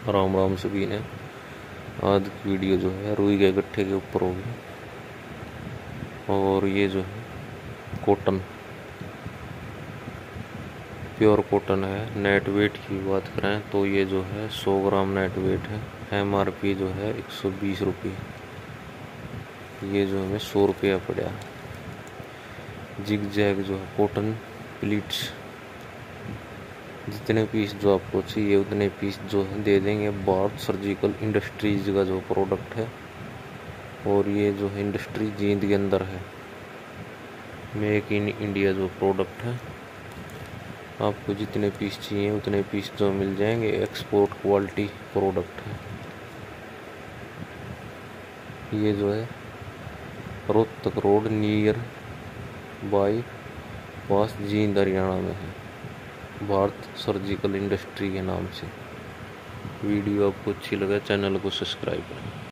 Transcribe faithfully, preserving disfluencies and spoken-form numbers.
राम राम सभी ने। आज की वीडियो जो है रुई के गट्ठे के ऊपर होगी। और ये जो है कॉटन, प्योर कॉटन है। नेट वेट की बात करें तो ये जो है सौ ग्राम नेट वेट है। एम आर पी जो है एक सौ बीस रुपये। ये जो हमें सौ रुपया पड़ा। जिग जैग जो है कॉटन प्लीट्स, जितने पीस जो आपको चाहिए उतने पीस जो है दे देंगे। भारत सर्जिकल इंडस्ट्रीज का जो प्रोडक्ट है, और ये जो है इंडस्ट्री जींद के अंदर है। मेक इन इंडिया जो प्रोडक्ट है, आपको जितने पीस चाहिए उतने पीस जो मिल जाएंगे। एक्सपोर्ट क्वालिटी प्रोडक्ट है। ये जो है Rohtak road near bypass Jind Haryana में है, भारत सर्जिकल इंडस्ट्री के नाम से। वीडियो आपको अच्छी लगे चैनल को सब्सक्राइब करें।